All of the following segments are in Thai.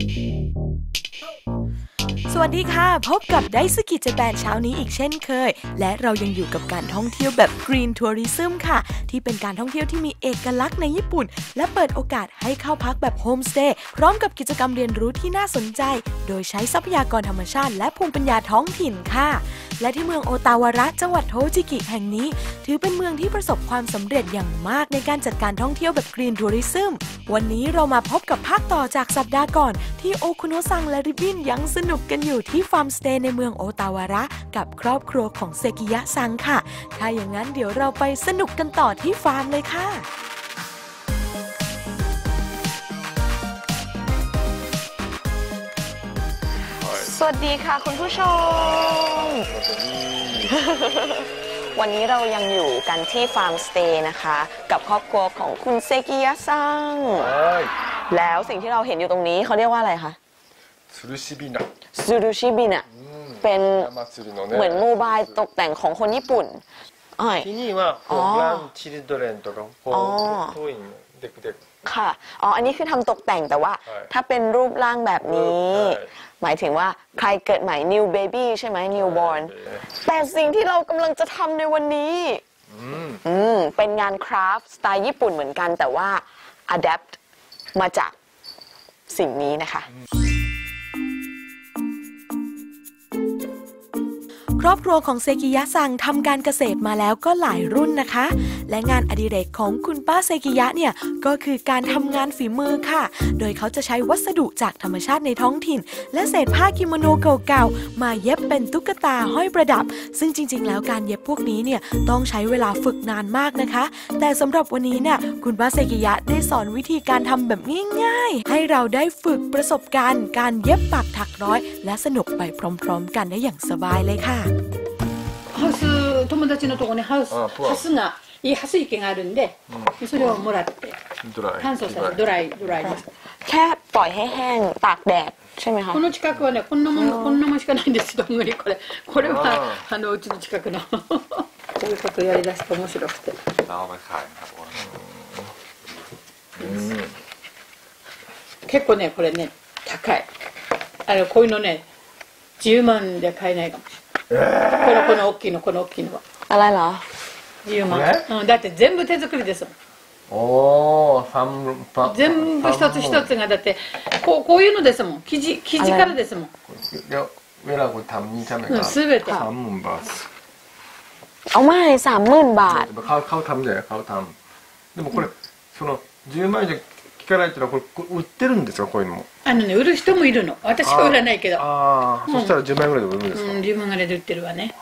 สวัสดีค่ะพบกับไดซึกิเจแปนเช้านี้อีกเช่นเคยและเรายังอยู่กับการท่องเที่ยวแบบ Green Tourism ค่ะที่เป็นการท่องเที่ยวที่มีเอกลักษณ์ในญี่ปุ่นและเปิดโอกาสให้เข้าพักแบบโฮมสเตย์พร้อมกับกิจกรรมเรียนรู้ที่น่าสนใจโดยใช้ทรัพยากรธรรมชาติและภูมิปัญญาท้องถิ่นค่ะและที่เมืองโอตาวาระจังหวัดโทจิกิแห่งนี้ถือเป็นเมืองที่ประสบความสำเร็จอย่างมากในการจัดการท่องเที่ยวแบบ Green Tourism วันนี้เรามาพบกับภาคต่อจากสัปดาห์ก่อนที่โอคุโนะซังและริบบิ้นยังสนุกกันอยู่ที่ฟาร์มสเตย์ในเมืองโอตาวาระกับครอบครัวของเซกิยะซังค่ะถ้าอย่างนั้นเดี๋ยวเราไปสนุกกันต่อที่ฟาร์มเลยค่ะสวัสดีค่ะคุณผู้ชม วันนี้เรายังอยู่กันที่ฟาร์มสเตย์นะคะกับครอบครัวของคุณเซกิยะซังแล้วสิ่งที่เราเห็นอยู่ตรงนี้เขาเรียกว่าอะไรคะซูรุชิบินะเป็นเหมือนโมบายตกแต่งของคนญี่ปุ่นที่นี่ว่าโรงแรมชิลドレンとか遠いเด็กๆค่ะอันนี้คือทำตกแต่งแต่ว่าถ้าเป็นรูปร่างแบบนี้หมายถึงว่าใครเกิดใหม่ new baby ใช่ไหม newborn แต่สิ่งที่เรากำลังจะทำในวันนี้เป็นงานคราฟต์สไตล์ญี่ปุ่นเหมือนกันแต่ว่า adapt มาจากสิ่งนี้นะคะครอบครัวของเซกิยะซังทำการเกษตรมาแล้วก็หลายรุ่นนะคะและงานอดิเรกของคุณป้าเซกิยะเนี่ยก็คือการทำงานฝีมือค่ะโดยเขาจะใช้วัสดุจากธรรมชาติในท้องถิ่นและเศษผ้ากิโมโนเก่าๆมาเย็บเป็นตุ๊กตาห้อยประดับซึ่งจริงๆแล้วการเย็บพวกนี้เนี่ยต้องใช้เวลาฝึกนานมากนะคะแต่สำหรับวันนี้เนี่ยคุณป้าเซกิยะได้สอนวิธีการทำแบบง่ายๆให้เราได้ฝึกประสบการณ์การเย็บปักถักร้อยและสนุกไปพร้อมๆกันได้อย่างสบายเลยค่ะハウス友達のところにハスがいいハス池があるんで、それをもらって乾燥させてドライですแค่ปล่อยให้แห้งตากแดดใช่ไหมคะこの近くはねこんなもんしかないんですどんぐりこれはうちの近くのこういうことやりだすと面白くてเอาไปขายครับ結構ねこれね高いこういうのね10万で買えないかもしれないこの大きいのはอะไรเหรอ 10万だって全部手作りですもん全部一つ一つがだってこういうのですもん生地からですもんเวลาคุณทำนี่ใช่ไหมครับ全て 30,000 บาทเอาไม่30,000 บาทเขาทำเลยเขาทำでもこれその10万円じゃ聞かないっていうのはこれ売ってるんですかこういうのも売る人もいるの私は売らないけどそしたら10万円ぐらいで売るんですか 10万ぐらいで売ってるわね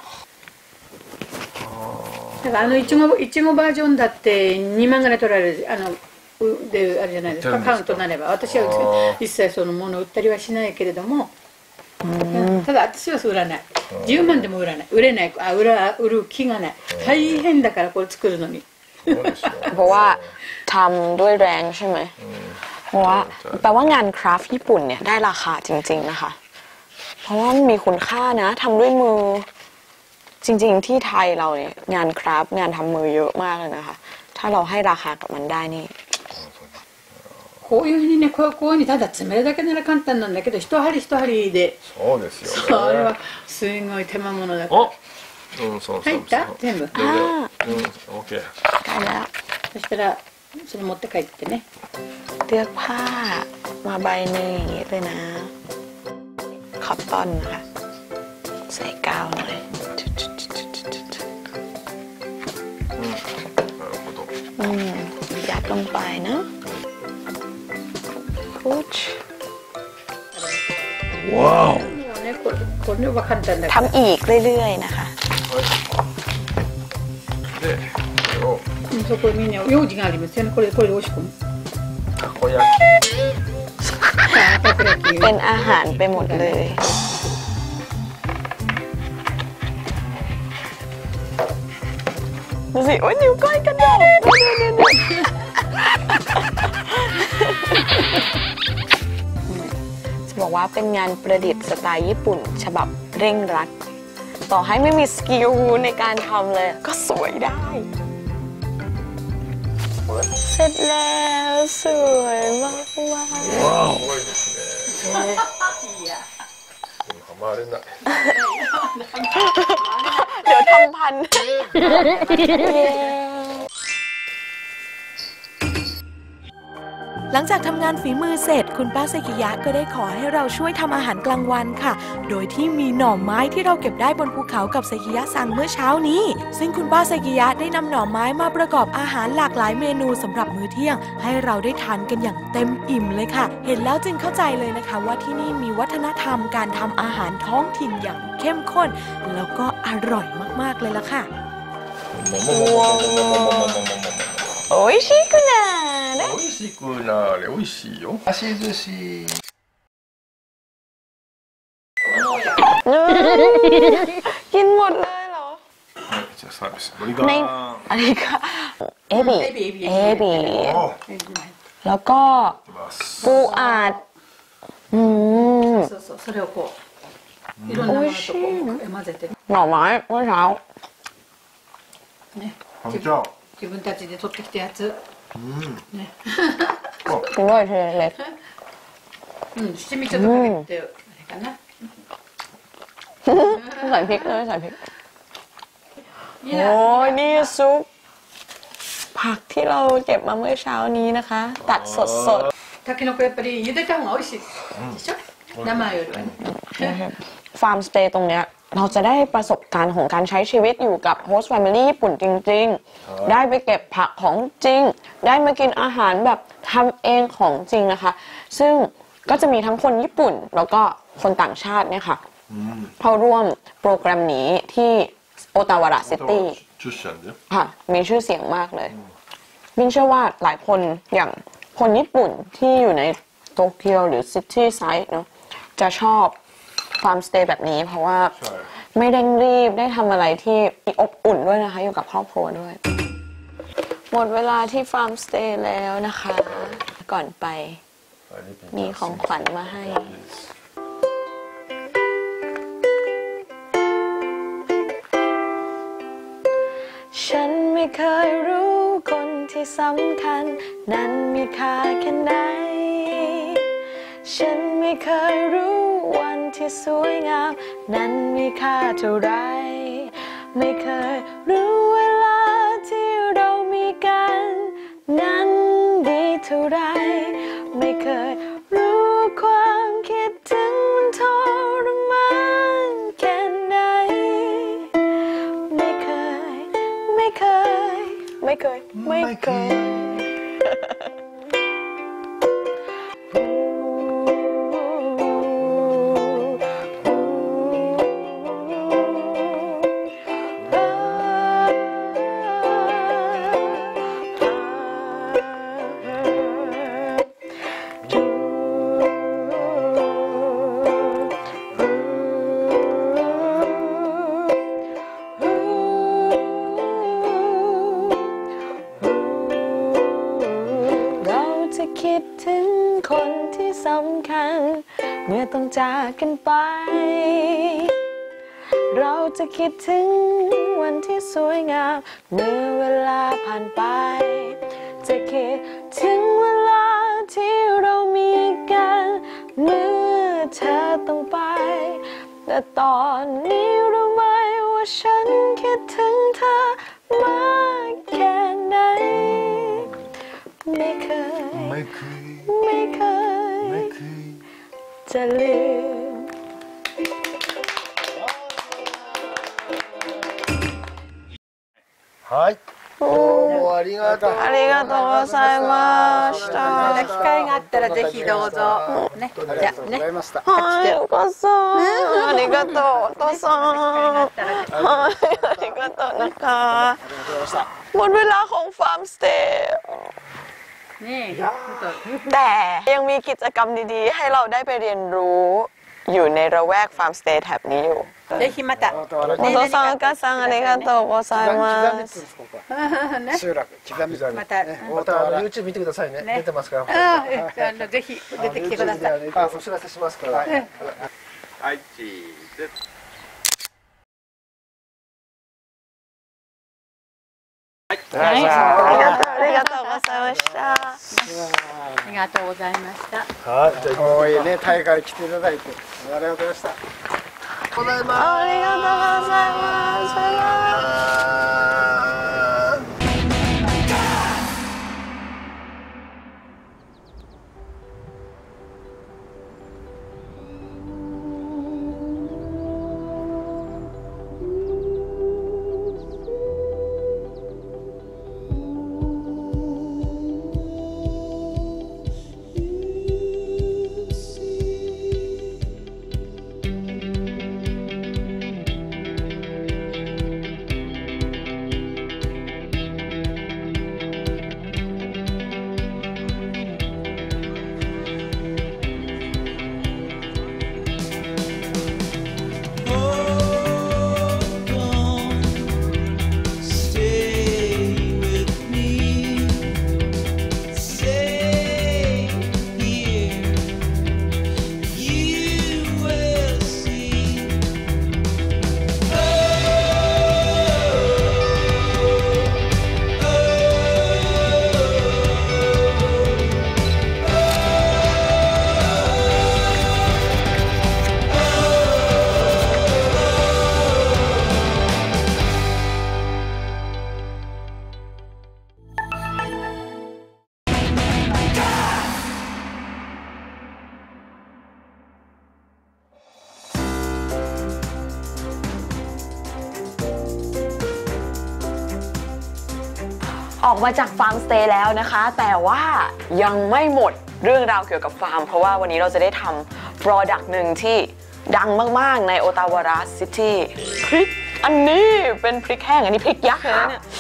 だからいちごバージョンだって2万ぐらい取られるであれじゃないですかカウントなれば私は一切そのものを売ったりはしないけれどもただ私は売らない10万でも売らない売れない売る気がない大変だからこれ作るのにเพราะว่าทำด้วยแรงใช่ไหมเพราะว่าแปลว่างานคราฟต์ญี่ปุ่นเนี่ยได้ราคาจริงๆนะคะเพราะว่ามันมีคุณค่านะทำด้วยมือจริงๆที่ไทยเราเนี่ยงานคราฟต์งานทำมือเยอะมากเลยนะคะถ้าเราให้ราคากับมันได้นี่こういうふうにねこういうふうにただ詰めるだけなら簡単なんだけど一針一針でそうですよねあれはすごい手間物だから入った全部オッケーใกล้แล้วそしたらそれ持って帰ってねเลือกผ้ามาใบหนึ่งอย่างนี้เลยนะคอตตอนนะคะใส่กาวหน่อยยัดลงไปนะพุชว้าวทำอีกเรื่อยๆนะคะそこにね用事がありますよねこれで押し込むたこ焼きเป็นอาหารไปหมดเลยดูสิโอ้ยนิ้วก้อยกันดอกจะบอกว่าเป็นงานประดิษฐ์สไตล์ญี่ปุ่นฉบับเร่งรัดต่อให้ไม่มีสกิลในการทำเลยก็สวยได้เสร็จแล้วสวยมากว้าวいやハマれない。 เดี๋ยวทำพันหลังจากทำงานฝีมือเสร็จคุณป้าเซกิยะก็ได้ขอให้เราช่วยทำอาหารกลางวันค่ะโดยที่มีหน่อไม้ที่เราเก็บได้บนภูเขากับเซกิยะสั่งเมื่อเช้านี้ซึ่งคุณป้าเซกิยะได้นำหน่อไม้มาประกอบอาหารหลากหลายเมนูสำหรับมื้อเที่ยงให้เราได้ทานกันอย่างเต็มอิ่มเลยค่ะเห็นแล้วจึงเข้าใจเลยนะคะว่าที่นี่มีวัฒนธรรมการทำอาหารท้องถิ่นอย่างเข้มข้นแล้วก็อร่อยมากๆเลยล่ะค่ะโอ้ยชิคุนาね美味しくなれ美味しいよ。足寿司。 กินหมดเลยเหรอはい、じゃあサービス。ブリガในーン。 อันนี้ก็เอบิおแล้วก็ปูอัดそうそうそれをこういろんなものとこう混ぜてหน่อไม้เมื่อเช้าね自分たちで取ってきたやつねกินด้วยทีเล็ก七味ちょっとかけてあれかなใส่พริกเลยใส่พริกโอ้ยนี่ซุปผักที่เราเก็บมาเมื่อเช้านี้นะคะตัดสดたけのこやっぱり茹でた方が美味しいでしょ生よりはねฟาร์มสเตย์ตรงเนี้ยเราจะได้ประสบการณ์ของการใช้ชีวิตอยู่กับโฮสต์แฟมิลี่ญี่ปุ่นจริงๆได้ไปเก็บผักของจริงได้มากินอาหารแบบทำเองของจริงนะคะซึ่งก็จะมีทั้งคนญี่ปุ่นแล้วก็คนต่างชาติเนี่ยค่ะเข้าร่วมโปรแกรมนี้ที่โอตาวาระซิตี้ค่ะมีชื่อเสียงมากเลยมินเชื่อว่าหลายคนอย่างคนญี่ปุ่นที่อยู่ในโตเกียวหรือซิตี้ไซด์เนาะจะชอบฟาร์มสเตย์แบบนี้เพราะว่าไม่เร่งรีบได้ทำอะไรที่อบอุ่นด้วยนะคะอยู่กับครอบครัวด้วยหมดเวลาที่ฟาร์มสเตย์แล้วนะคะก่อนไปมีของขวัญมาให้ฉันไม่เคยรู้คนที่สำคัญนั้นมีค่าแค่ไหนฉันไม่เคยรู้วันที่สวยงามนั้นมีค่าเท่าไรไม่เคยรู้เวลาที่เรามีกันนั้นดีเท่าไรไม่เคยรู้ความคิดถึงมันทรมานแค่ไหนไม่เคยไม่เคยไม่เคยไม่เคยคิดถึงคนที่สำคัญเมื่อต้องจากกันไปเราจะคิดถึงวันที่สวยงามเมื่อเวลาผ่านไปจะคิดถึงเวลาที่เรามีกันเมื่อเธอต้องไปแต่ตอนนี้รู้ไหมว่าฉันคิดถึงเธอมากแค่ไหนไม่เคยจะลืมはいどうもありがとうございましたまた機会があったらぜひどうぞねじゃあねはいお母さんありがとうお父さんはいありがとうนะคะหมดเวลาของฟาร์มสเตย์แต่ยังมีกิจกรรมดีๆให้เราได้ไปเรียนรู้อยู่ในระแวกฟาร์มสเตย์แถบนี้อยู่ぜひまたお父さんお母さんありがとうございます集落刻みまた YouTube 見てくださいね出てますからぜひ出てきてくださいお知らせしますからはいチーズありがとうございましたりがとうございました。 はい、じゃあ遠いねタイから来ていただいてありがとうございました。ございます。 ありがとうございます。バイバイ。ออกมาจากฟาร์มสเตย์แล้วนะคะแต่ว่ายังไม่หมดเรื่องราวเกี่ยวกับฟาร์มเพราะว่าวันนี้เราจะได้ทำ product หนึ่งที่ดังมากๆในโอตาวาระซิตี้พริกอันนี้เป็นพริกแห้งอันนี้พริกยักษ์เลยนะเนี่ย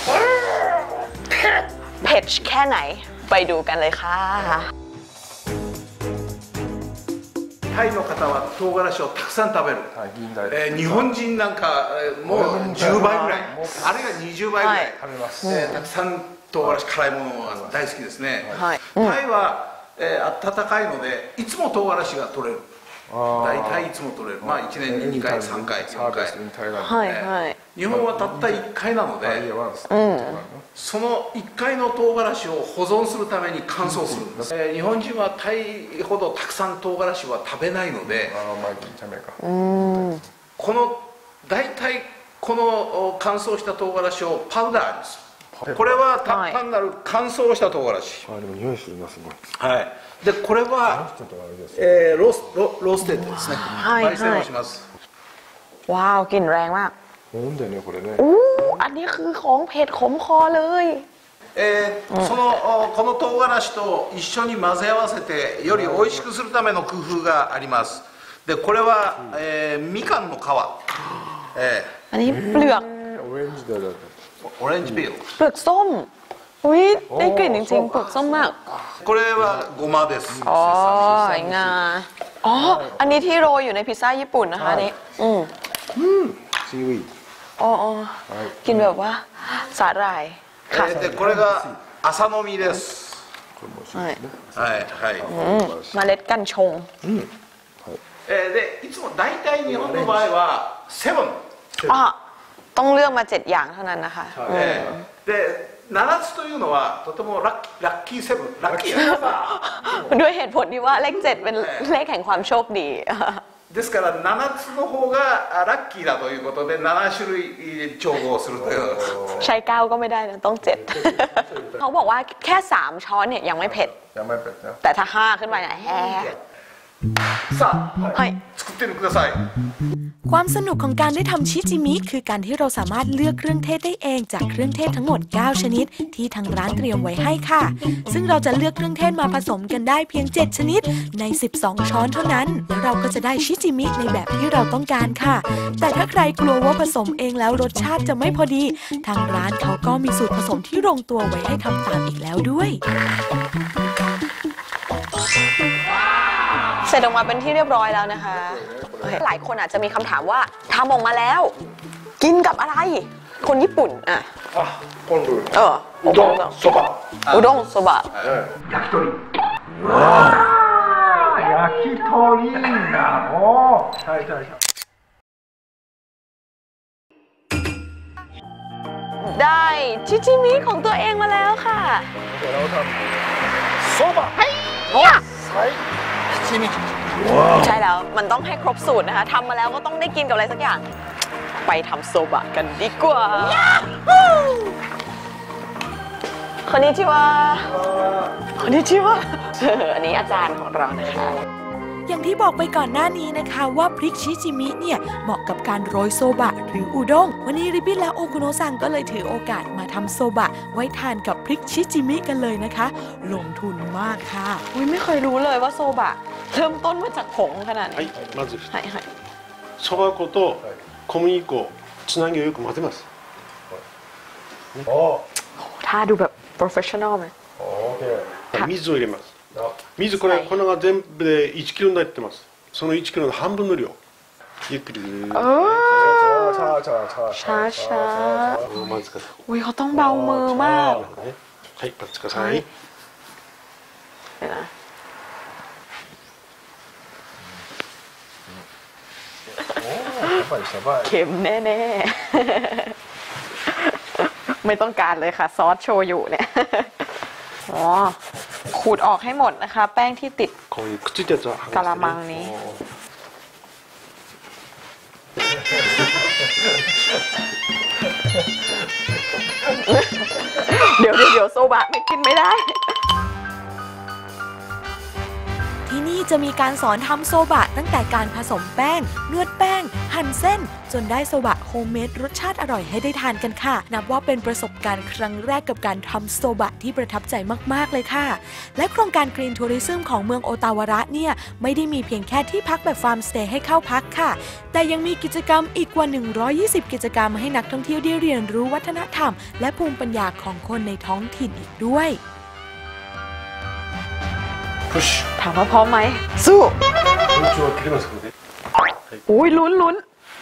เผ็ดแค่ไหนไปดูกันเลยค่ะタイの方は唐辛子をたくさん食べる、日本人なんかもう10倍ぐらいあれが20倍ぐらい、たくさん唐辛子辛いものが大好きですね、タイは、暖かいのでいつも唐辛子が取れる大体いつも取れるまあ1年に2回3回4回、日本はたった1回なので、その1回の唐辛子を保存するために乾燥するんです、日本人はタイほどたくさん唐辛子は食べないのでこの大体この乾燥した唐辛子をパウダーにするこれは単なる乾燥した唐辛子でも匂いするなすごいはいでこれはローステートですね焙煎をしますว้าวกลิ่นแรงมากなんだよねこれねอันนี้คือของเผ็ดขมคอเลยこの唐辛子と一緒に混ぜ合わせてより美味しくするための工夫がありますでこれは、みかんの皮、 อันนี้เปลือกオレンジピールเปลือกส้มอุ้ยได้กลิ่นจริงๆเปลือกส้มมากこれはごまですอ๋องาอ๋ออันนี้ที่โรยอยู่ในพิซซ่าญี่ปุ่นนะคะนี่ซีวีดอ๋อกินแบบว่าสาหร่ายค่ะでこれが朝飲みですはいเมล็ดกัญชงでいつも大体日本の場合はセブンต้องเลือกมา7อย่างเท่านั้นนะคะで7つというのはとてもラッキーセブンラッキーด้วยเหตุผลที่ว่าเลข7เป็นเลขแห่งความโชคดีですから7つの方がラッキーだということで7種類調合するというใช้9ก็ไม่ได้นะต้อง7เขาบอกว่าแค่3ช้อนเนี่ยยังไม่เผ็ดแต่ถ้า5ขึ้นไปเนี่ยさあ作ってみてくださいความสนุกของการได้ทำชิจิมิคือการที่เราสามารถเลือกเครื่องเทศได้เองจากเครื่องเทศทั้งหมด9ชนิดที่ทางร้านเตรียมไว้ให้ค่ะซึ่งเราจะเลือกเครื่องเทศมาผสมกันได้เพียง7ชนิดใน12ช้อนเท่านั้นแล้วเราก็จะได้ชิจิมิในแบบที่เราต้องการค่ะแต่ถ้าใครกลัวว่าผสมเองแล้วรสชาติจะไม่พอดีทางร้านเขาก็มีสูตรผสมที่ลงตัวไว้ให้ทำตามอีกแล้วด้วยเสร็จออกมาเป็นที่เรียบร้อยแล้วนะคะหลายคนอาจจะมีคำถามว่าทำออกมาแล้วกินกับอะไรคนญี่ปุ่น昆布うどんそばอุด้งโซบะ焼き鳥焼き鳥なおใช่ได้ชิจิมิของตัวเองมาแล้วค่ะそばโอ้ใช่แล้วมันต้องให้ครบสูตรนะคะทำมาแล้วก็ต้องได้กินกับอะไรสักอย่างไปทำโซบะกันดีกว่าคนนี้ชื่อว่าอันนี้อาจารย์ของเรานะคะอย่างที่บอกไปก่อนหน้านี้นะคะว่าพริกชิจิมิเนี่ยเหมาะกับการโรยโซบะหรืออุด้งวันนี้ริบบิ้นและโอคุโนะซังก็เลยถือโอกาสมาทำโซบะไว้ทานกับพริกชิจิมิกันเลยนะคะลงทุนมากค่ะอุ้ยไม่เคยรู้เลยว่าโซบะเริ่มต้นมาจากผงขนาดนี้まずはいそば粉と小麦粉つなぎをよく混ぜますท่าดูแบบ professional ไหม水を入れます水これ粉が全部で1キロになってますその1キロの半分の量ゆっくりช้า混ぜてくださいอุ้ยเขาต้องเบามือมากはい待ってくださいเค็มแน่ๆไม่ต้องการเลยค่ะซอสโชยุเนี่ยอ๋อขูดออกให้หมดนะคะแป้งที่ติดกะละมังนี้เดี๋ยวโซบะไม่กินไม่ได้ที่นี่จะมีการสอนทำโซบะตั้งแต่การผสมแป้งนวดแป้งหั่นเส้นจนได้โซบะโฮมเมดรสชาติอร่อยให้ได้ทานกันค่ะนับว่าเป็นประสบการณ์ครั้งแรกกับการทำโซบะที่ประทับใจมากๆเลยค่ะและโครงการ Green Tourism ของเมืองโอตาวาระเนี่ยไม่ได้มีเพียงแค่ที่พักแบบฟาร์มสเตย์ให้เข้าพักค่ะแต่ยังมีกิจกรรมอีกกว่า120กิจกรรมให้นักท่องเที่ยวได้เรียนรู้วัฒนธรรมและภูมิปัญญาของคนในท้องถิ่นอีกด้วยถามว่าพร้อมไหมสู้อุ้ยลุ้น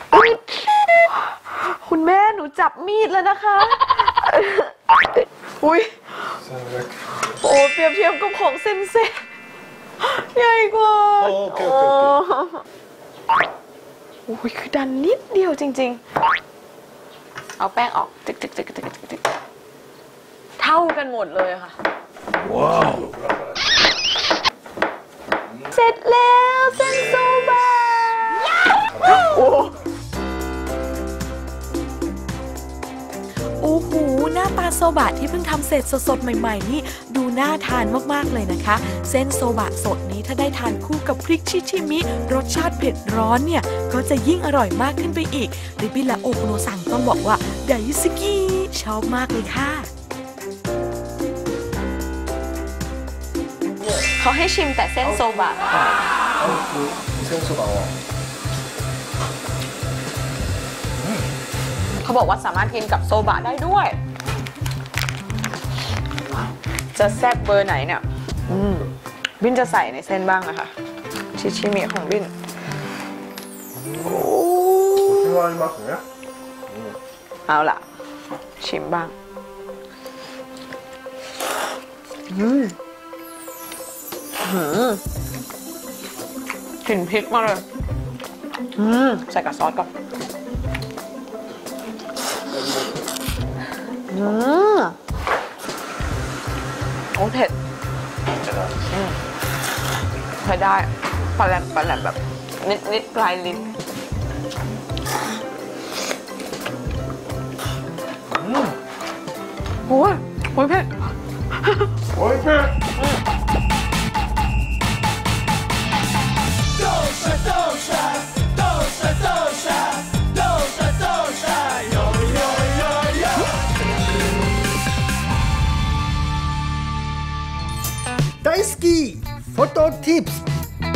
คุณแม่หนูจับมีดแล้วนะคะอุ้ยโอ้เปรียบเทียบกับของเส้นใหญ่กว่าโอ้ยคือดันนิดเดียวจริงๆเอาแป้งออกติ๊กเท่ากันหมดเลยค่ะว้าวเสร็จแล้วเส้นโซบะโอ้โหหน้าตาโซบะที่เพิ่งทำเสร็จสดๆใหม่ๆนี่ดูน่าทานมากๆเลยนะคะเส้นโซบะสดนี้ถ้าได้ทานคู่กับพริกชิชิมิรสชาติเผ็ดร้อนเนี่ยก็จะยิ่งอร่อยมากขึ้นไปอีกริบบิ้นและโอคุโนะซังต้องบอกว่าไดซึกิชอบมากเลยค่ะเขาให้ชิมแต่เส้นโซบะเขาบอกว่าสามารถกินกับโซบะได้ด้วยจะแซ่บเบอร์ไหนเนี่ยบินจะใส่ในเส้นบ้างนะคะชิชิมิของบินเอาล่ะชิมบ้างกลิ่นพริกมากเลยใส่กับซอสก่อนโอ้เผ็ดใช้ได้ปลาแหลมแบบนิดปลายลิ้นโอ้ยเผ็ด大好きフォトティップス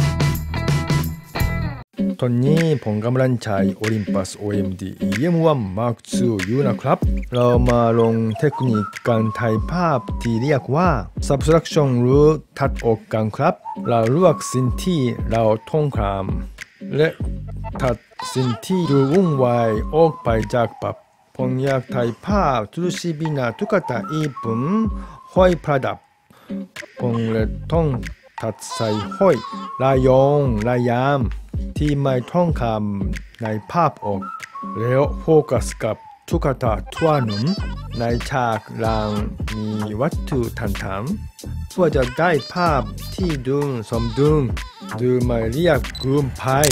ตอนนี้ผมกำลังใช้ Olympus OMD EM1 Mark II อยู่นะครับเรามาลงเทคนิคการถ่ายภาพที่เรียกว่า Subtraction หรือตัดออกกันครับเราเลือกสิ่งที่เราต้องการและตัดสิ่งที่ดูวุ่นวายออกไปจากภาพผมอยากถ่ายภาพทุกชีวิตตุ๊กตาญี่ปุ่นห้อยประดับผมเลยต้องตัดใส่ห้อยลายลายยามที่ไม่ต้องคำในภาพออกแล้วโฟกัสกับสุขตาทั่วหนุ่มในฉากหลังมีวัตถุต่างๆเพื่อจะได้ภาพที่ดูสมดุลหรือไม่เรียกกลุ่มไพ่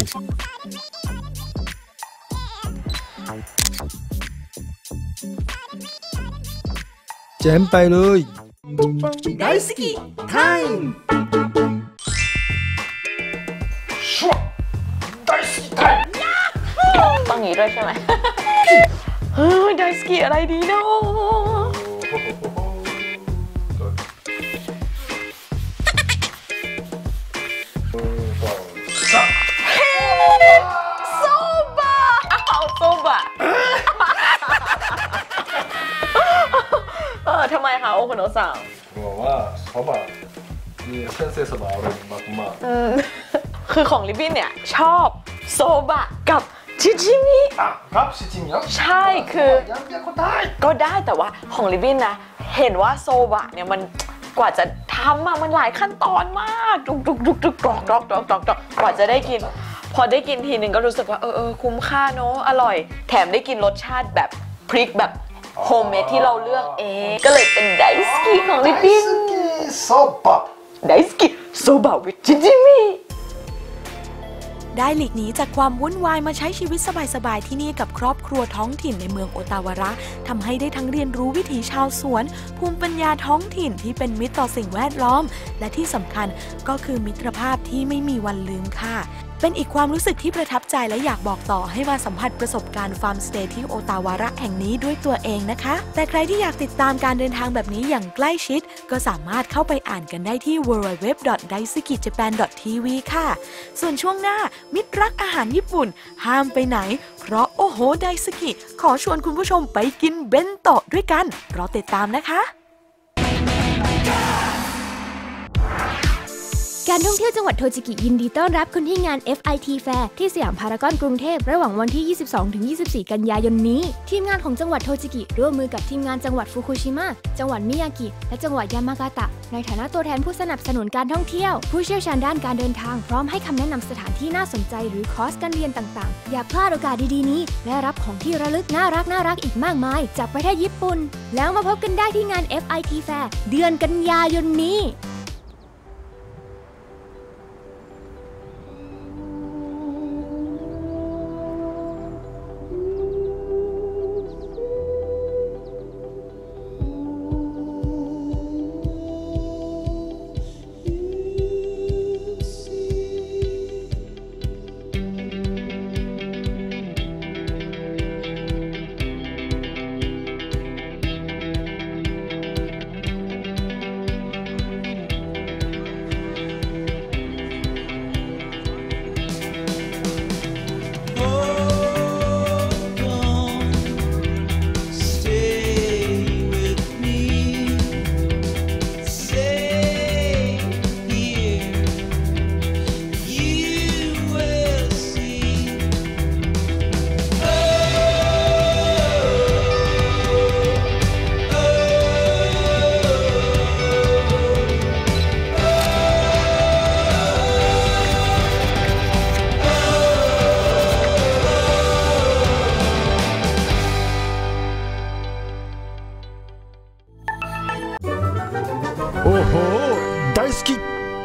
เจมไปเลยไดสกิไทม์ต้องอย่างนี้ด้วยใช่ไหมไดสกิอะไรดีเนาะโซบะโซบะทำไมคะโอคุโนะซังบอกว่าโซบะมีเส้นโซบะอร่อยมากคือของลิบบินเนี่ยชอบโซบะกับชิจิมิครับชิจิมิใช่คือก็ได้แต่ว่าของลิบบินนะเห็นว่าโซบะเนี่ยมันกว่าจะทำมันหลายขั้นตอนมากดุกกรอกกว่าจะได้กินพอได้กินทีนึงก็รู้สึกว่าคุ้มค่าเนอะอร่อยแถมได้กินรสชาติแบบพริกแบบโฮมเมดที่เราเลือกเองก็เลยเป็นไดสกิของลิบบินโซบะไดสกิโซบะวิจิจิมิได้หลีกหนีจากความวุ่นวายมาใช้ชีวิตสบายๆที่นี่กับครอบครัวท้องถิ่นในเมืองโอตาวาระทำให้ได้ทั้งเรียนรู้วิถีชาวสวนภูมิปัญญาท้องถิ่นที่เป็นมิตรต่อสิ่งแวดล้อมและที่สำคัญก็คือมิตรภาพที่ไม่มีวันลืมค่ะเป็นอีกความรู้สึกที่ประทับใจและอยากบอกต่อให้มาสัมผัสประสบการณ์ฟาร์มสเตย์ที่โอตาวาระแห่งนี้ด้วยตัวเองนะคะแต่ใครที่อยากติดตามการเดินทางแบบนี้อย่างใกล้ชิดก็สามารถเข้าไปอ่านกันได้ที่ www.daisukijapan.tv ค่ะส่วนช่วงหน้ามิตรรักอาหารญี่ปุ่นห้ามไปไหนเพราะโอ้โหไดซุกิขอชวนคุณผู้ชมไปกินเบนโตะด้วยกันรอติดตามนะคะการท่องเที่ยวจังหวัดโทจิกิยินดีต้อนรับคุณที่งาน FIT Fair ที่สยามพารากอนกรุงเทพระหว่างวันที่ 22-24 กันยายนนี้ทีมงานของจังหวัดโทจิกิร่วมมือกับทีมงานจังหวัดฟุกุชิมะจังหวัดมิยากิและจังหวัดยามากาตะในฐานะตัวแทนผู้สนับสนุนการท่องเที่ยวผู้เชี่ยวชาญด้านการเดินทางพร้อมให้คำแนะนำสถานที่น่าสนใจหรือคอร์สการเรียนต่างๆอย่าพลาดโอกาสดีๆนี้และรับของที่ระลึกน่ารักอีกมากมายจากประเทศญี่ปุ่นแล้วมาพบกันได้ที่งาน FIT Fair เดือนกันยายนนี้โอ้โหไดสกิ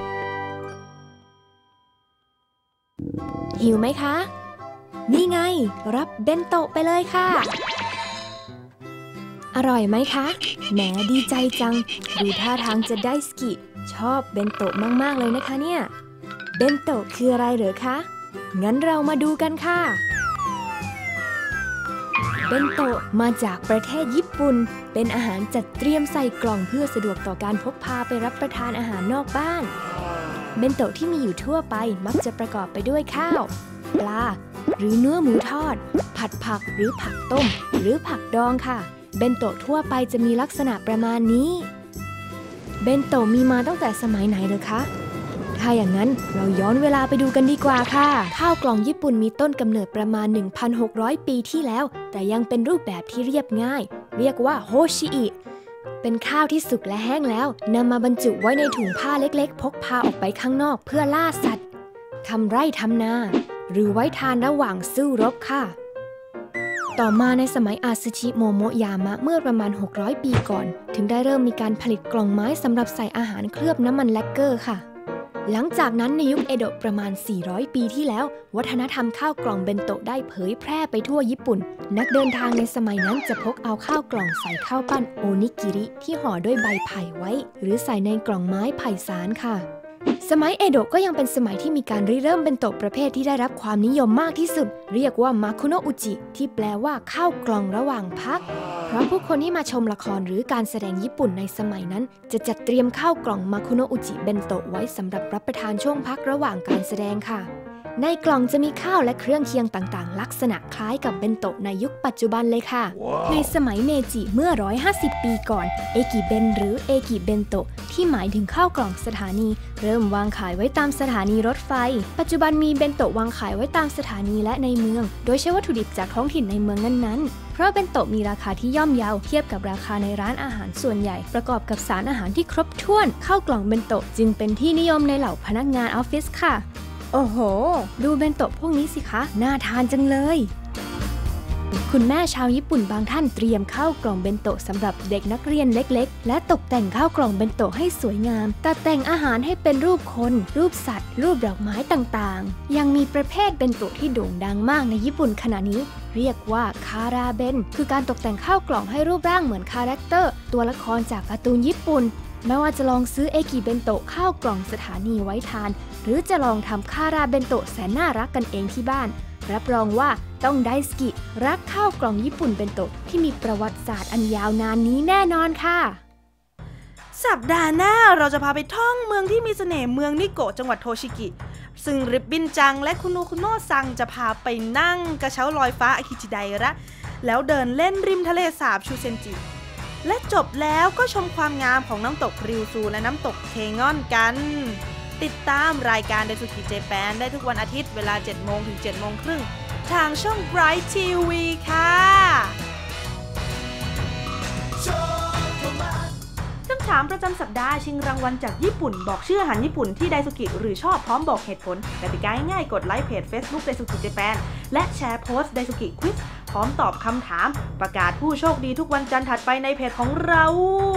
หิวไหมคะนี่ไงรับเบนโตะไปเลยค่ะอร่อยไหมคะแหมดีใจจังดูท่าทางจะไดสกิชอบเบนโตะมากๆเลยนะคะเนี่ยเบนโตะคืออะไรเหรอคะงั้นเรามาดูกันค่ะเบนโตะมาจากประเทศญี่ปุ่นเป็นอาหารจัดเตรียมใส่กล่องเพื่อสะดวกต่อการพกพาไปรับประทานอาหารนอกบ้านเบนโตะที่มีอยู่ทั่วไปมักจะประกอบไปด้วยข้าวปลาหรือเนื้อหมูทอดผัดผักหรือผักต้มหรือผักดองค่ะเบนโตะทั่วไปจะมีลักษณะประมาณนี้เบนโตะมีมาตั้งแต่สมัยไหนเหรอคะถ้าอย่างนั้นเราย้อนเวลาไปดูกันดีกว่าค่ะข้าวกล่องญี่ปุ่นมีต้นกำเนิดประมาณ 1,600 ปีที่แล้วแต่ยังเป็นรูปแบบที่เรียบง่ายเรียกว่าโฮชิอิเป็นข้าวที่สุกและแห้งแล้วนำมาบรรจุไว้ในถุงผ้าเล็กๆพกพาออกไปข้างนอกเพื่อล่าสัตว์ทำไร่ทำนาหรือไว้ทานระหว่างสู้รบค่ะต่อมาในสมัยอาซึชิโมโมยามะเมื่อประมาณ600ปีก่อนถึงได้เริ่มมีการผลิตกล่องไม้สำหรับใส่อาหารเคลือบน้ำมันแลกเกอร์ค่ะหลังจากนั้นในยุคเอโดะประมาณ400ปีที่แล้ววัฒนธรรมข้าวกล่องเบนโตะได้เผยแพร่ไปทั่วญี่ปุ่นนักเดินทางในสมัยนั้นจะพกเอาข้าวกล่องใส่ข้าวปั้นโอนิกิริที่ห่อด้วยใบไผ่ไว้หรือใส่ในกล่องไม้ไผ่สานค่ะสมัยเอโดะก็ยังเป็นสมัยที่มีการริเริ่มเบนโตะประเภทที่ได้รับความนิยมมากที่สุดเรียกว่ามาคุโนะอุจิที่แปลว่าข้าวกล่องระหว่างพักเพราะผู้คนที่มาชมละครหรือการแสดงญี่ปุ่นในสมัยนั้นจะจัดเตรียมข้าวกล่องมาคุโนะอุจิเบนโตะไว้สำหรับรับประทานช่วงพักระหว่างการแสดงค่ะในกล่องจะมีข้าวและเครื่องเคียงต่างๆลักษณะคล้ายกับเบนโตะในยุคปัจจุบันเลยค่ะ ในสมัยเมจิเมื่อ150ปีก่อนเอกิเบนหรือเอกิเบนโตะที่หมายถึงข้าวกล่องสถานีเริ่มวางขายไว้ตามสถานีรถไฟปัจจุบันมีเบนโตะวางขายไว้ตามสถานีและในเมืองโดยใช้วัตถุดิบจากท้องถิ่นในเมืองนั้นๆเพราะเบนโตะมีราคาที่ย่อมเยาเทียบกับราคาในร้านอาหารส่วนใหญ่ประกอบกับสารอาหารที่ครบถ้วนข้าวกล่องเบนโตะจึงเป็นที่นิยมในเหล่าพนักงานออฟฟิศค่ะโอ้โหดูเบนโตะพวกนี้สิคะน่าทานจังเลยคุณแม่ชาวญี่ปุ่นบางท่านเตรียมข้าวกล่องเบนโตะสำหรับเด็กนักเรียนเล็กๆและตกแต่งข้าวกล่องเบนโตะให้สวยงามตัดแต่งอาหารให้เป็นรูปคนรูปสัตว์รูปดอกไม้ต่างๆยังมีประเภทเบนโตะที่โด่งดังมากในญี่ปุ่นขณะนี้เรียกว่าคาราเบนคือการตกแต่งข้าวกล่องให้รูปร่างเหมือนคาแรคเตอร์ตัวละครจากการ์ตูนญี่ปุ่นไม่ว่าจะลองซื้อเอกิเบนโตะข้าวกล่องสถานีไว้ทานหรือจะลองทำคาราเบนโตะแสนน่ารักกันเองที่บ้านรับรองว่าต้องไดสกิรักข้าวกล่องญี่ปุ่นเบนโตะที่มีประวัติศาสตร์อันยาวนานนี้แน่นอนค่ะสัปดาห์หน้าเราจะพาไปท่องเมืองที่มีเสน่ห์เมืองนิโกะจังหวัดโทชิกิซึ่งริบบิ้นจังและคุโนคุโนะซังจะพาไปนั่งกระเช้าลอยฟ้าอากิจิไดระแล้วเดินเล่นริมทะเลสาบชูเซนจิและจบแล้วก็ชมความงามของน้ำตกริวซูและน้ำตกเทงอนกันติดตามรายการไดซุกิเจแปนได้ทุกวันอาทิตย์เวลา 7 โมงถึง 7 โมงครึ่งทางช่อง Bright TV ค่ะคำถามประจำสัปดาห์ชิงรางวัลจากญี่ปุ่นบอกชื่ออาหารญี่ปุ่นที่ไดซุกิหรือชอบพร้อมบอกเหตุผลกติกาง่ายๆกดไลค์เพจ Facebook ไดซุกิเจแปนและแชร์โพสต์ไดซุกิควิซพร้อมตอบคำถามประกาศผู้โชคดีทุกวันจันทร์ถัดไปในเพจของเรา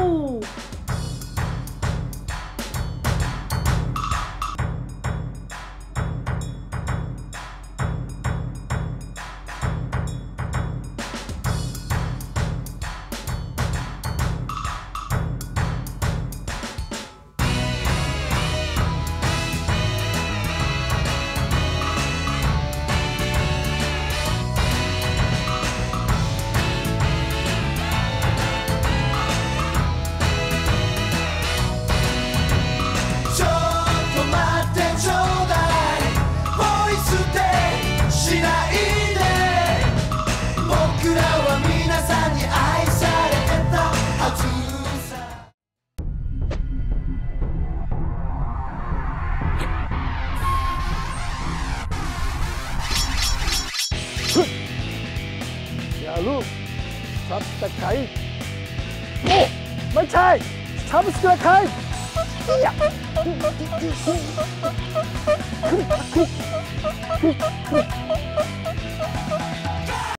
ลูกซับตะไคร้โอ้ไม่ใช่ซับตะไคร้